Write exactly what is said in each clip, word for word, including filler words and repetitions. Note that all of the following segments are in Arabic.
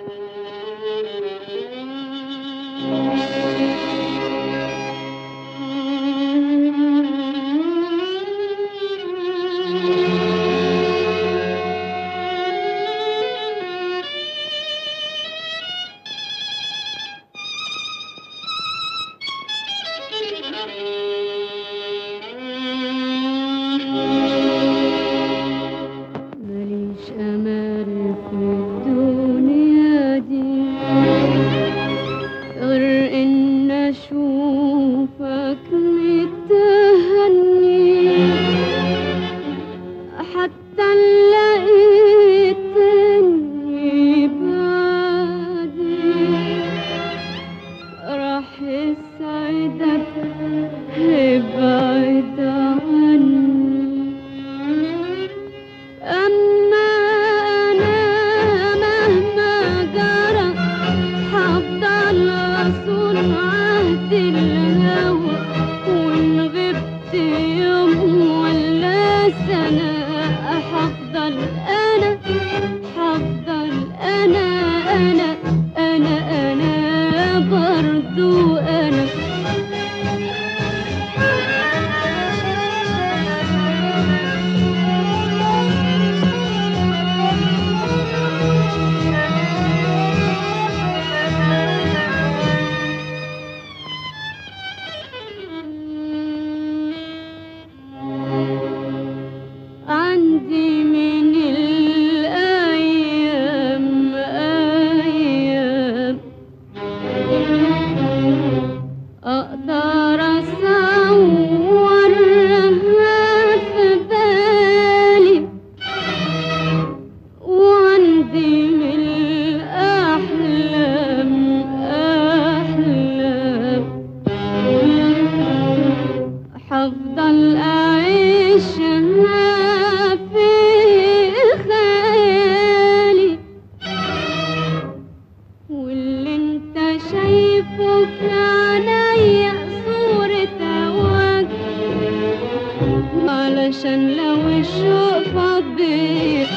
ماليش أمل في الدنيا دي غير إن أشوفك متهني، حتى لقيتني بعدي راح يسعدك ابعد عني. أما أنا مهما جرى هفضل أصون عهد الهوى، وإن غبت يوم ولا سنة هفضل أنا هفضل أنا أنا أنا أنا برضو أنا. عندي من الأيام أيام أقدر أصورها في بالي، وعندي من الأحلام أحلام حفضل أعيشها في خيالي، واللي انت شايفه في عينيا صورة وجه، علشان لو الشوق فضيت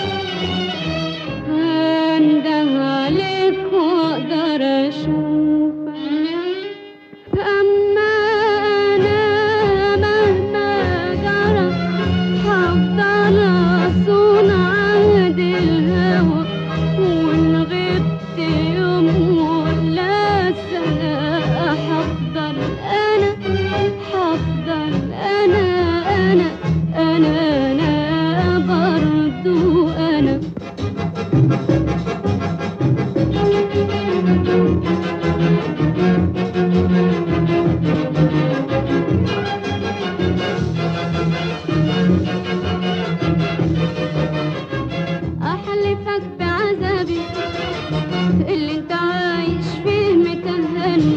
هنده عليك واقدر اشوفك. أما أنا مهما جرى هفضل أصون عهد الهوى، وإن غبت يوم ولا سنة هفضل أنا هفضل أنا أنا أنا أنا برضو أنا. أحلفك بعذابي اللي انت عايش فيه متهني،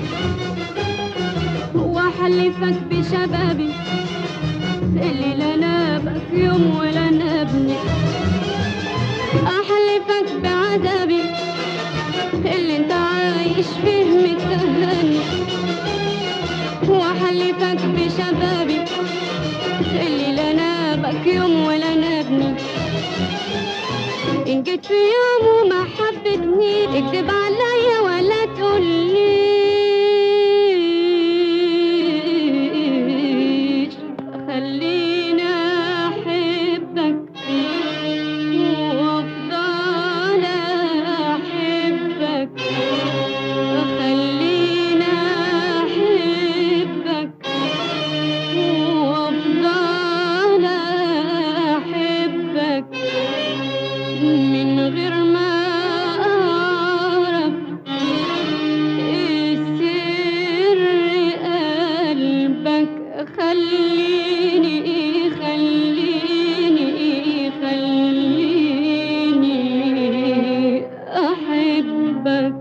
وأحلفك بشبابي اللي لا نابك يوم ولا نابني. أحلفك بعذابي اللي انت عايش فيه متهني، وأحلفك بشبابي اللي لا نابك يوم ولا نابني. إن جيت في يوم وما حبتني اكذب عليا ولا تقوليش، خليني أحبك وأفضل أحبك، خليني أحبك وأفضل أحبك من غير ما أعرف سر قلبك. خليني خليني خليني أحبك.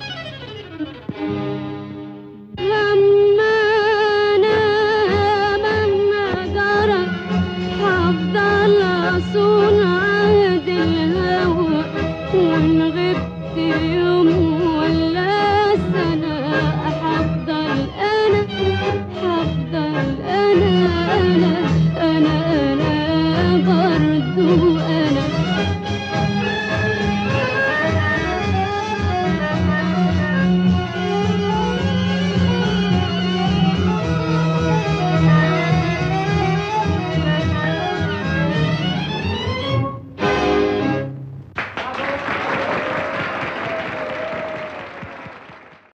لما أنا مهما جرى هفضل أصون عهد الهوى، وإن غبت